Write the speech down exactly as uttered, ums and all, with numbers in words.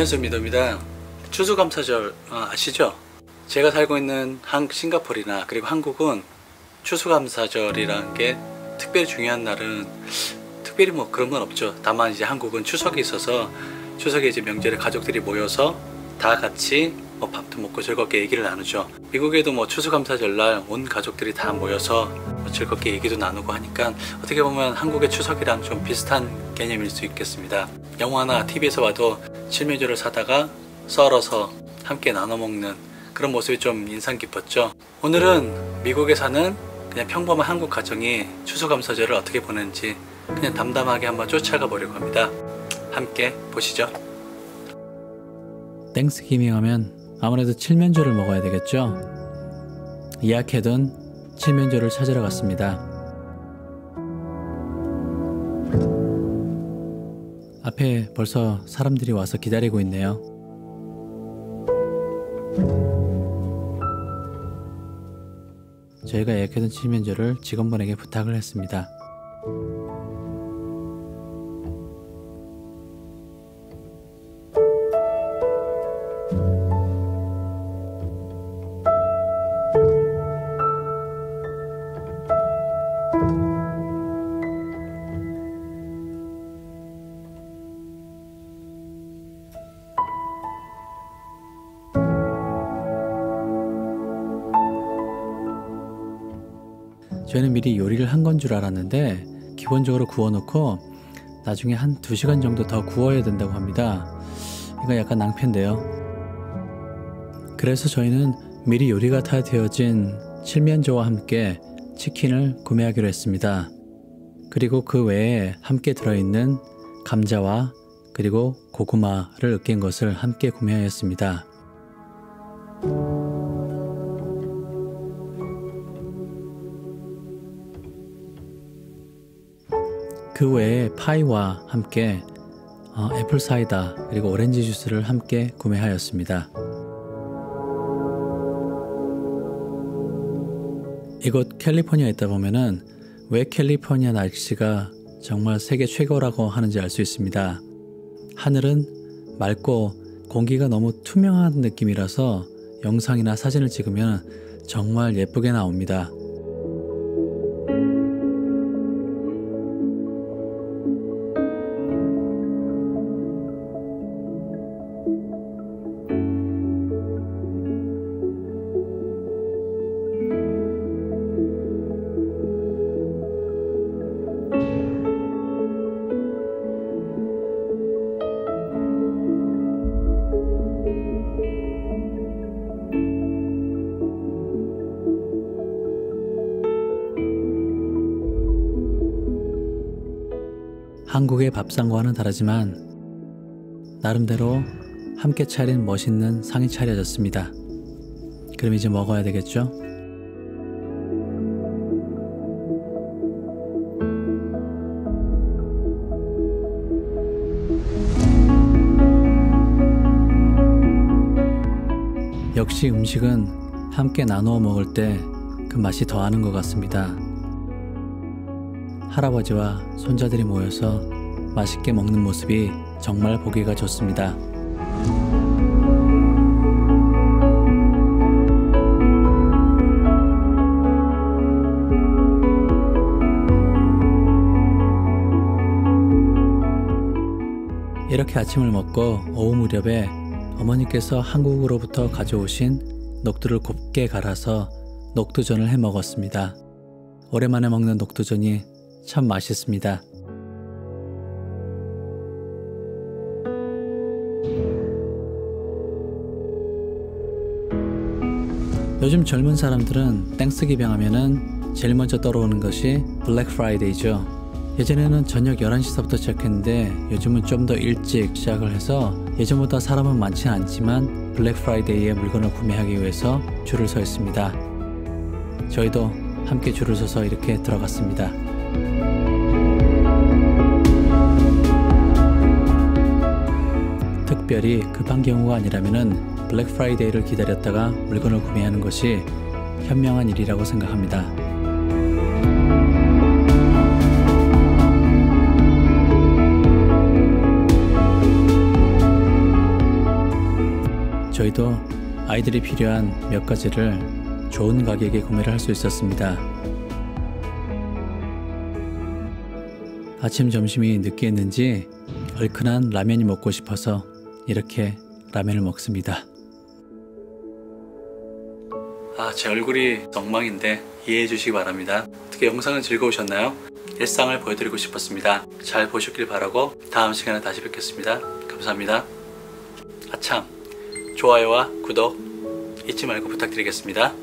안녕하세요, 미도입니다. 추수감사절 어, 아시죠? 제가 살고 있는 한 싱가포르나 그리고 한국은 추수감사절이라는 게 특별히 중요한 날은 특별히 뭐 그런 건 없죠. 다만 이제 한국은 추석이 있어서 추석에 이제 명절에 가족들이 모여서 다 같이 뭐 밥도 먹고 즐겁게 얘기를 나누죠. 미국에도 뭐 추수감사절 날 온 가족들이 다 모여서 뭐 즐겁게 얘기도 나누고 하니까 어떻게 보면 한국의 추석이랑 좀 비슷한 개념일 수 있겠습니다. 영화나 티비에서 봐도 칠면조를 사다가 썰어서 함께 나눠 먹는 그런 모습이 좀 인상 깊었죠. 오늘은 미국에 사는 그냥 평범한 한국 가정이 추수감사절을 어떻게 보내는지 그냥 담담하게 한번 쫓아가 보려고 합니다. 함께 보시죠. 땡스기빙 하면 아무래도 칠면조를 먹어야 되겠죠. 예약해둔 칠면조를 찾으러 갔습니다. 앞에 벌써 사람들이 와서 기다리고 있네요. 저희가 예약해둔 칠면조를 직원분에게 부탁을 했습니다. 저희는 미리 요리를 한 건 줄 알았는데 기본적으로 구워놓고 나중에 한 두 시간 정도 더 구워야 된다고 합니다. 이거 약간 낭패인데요. 그래서 저희는 미리 요리가 다 되어진 칠면조와 함께 치킨을 구매하기로 했습니다. 그리고 그 외에 함께 들어있는 감자와 그리고 고구마를 으깬 것을 함께 구매하였습니다. 그 외에 파이와 함께 어, 애플 사이다 그리고 오렌지 주스를 함께 구매하였습니다. 이곳 캘리포니아에 있다 보면은 왜 캘리포니아 날씨가 정말 세계 최고라고 하는지 알 수 있습니다. 하늘은 맑고 공기가 너무 투명한 느낌이라서 영상이나 사진을 찍으면 정말 예쁘게 나옵니다. 한국의 밥상과는 다르지만 나름대로 함께 차린 멋있는 상이 차려졌습니다. 그럼 이제 먹어야 되겠죠? 역시 음식은 함께 나누어 먹을 때 그 맛이 더하는 것 같습니다. 할아버지와 손자들이 모여서 맛있게 먹는 모습이 정말 보기가 좋습니다. 이렇게 아침을 먹고 오후 무렵에 어머니께서 한국으로부터 가져오신 녹두를 곱게 갈아서 녹두전을 해 먹었습니다. 오랜만에 먹는 녹두전이 참 맛있습니다. 요즘 젊은 사람들은 땡스기빙 하면은 제일 먼저 떠오르는 것이 블랙 프라이데이죠. 예전에는 저녁 열한 시서부터 시작했는데 요즘은 좀 더 일찍 시작을 해서 예전보다 사람은 많지는 않지만 블랙 프라이데이에 물건을 구매하기 위해서 줄을 서 있습니다. 저희도 함께 줄을 서서 이렇게 들어갔습니다. 특별히 급한 경우가 아니라면은 블랙 프라이데이를 기다렸다가 물건을 구매하는 것이 현명한 일이라고 생각합니다. 저희도 아이들이 필요한 몇 가지를 좋은 가격에 구매를 할 수 있었습니다. 아침 점심이 느끼했는지 얼큰한 라면이 먹고 싶어서 이렇게 라면을 먹습니다. 아, 제 얼굴이 엉망인데 이해해 주시기 바랍니다. 어떻게 영상은 즐거우셨나요? 일상을 보여드리고 싶었습니다. 잘 보셨길 바라고 다음 시간에 다시 뵙겠습니다. 감사합니다. 아참, 좋아요와 구독 잊지 말고 부탁드리겠습니다.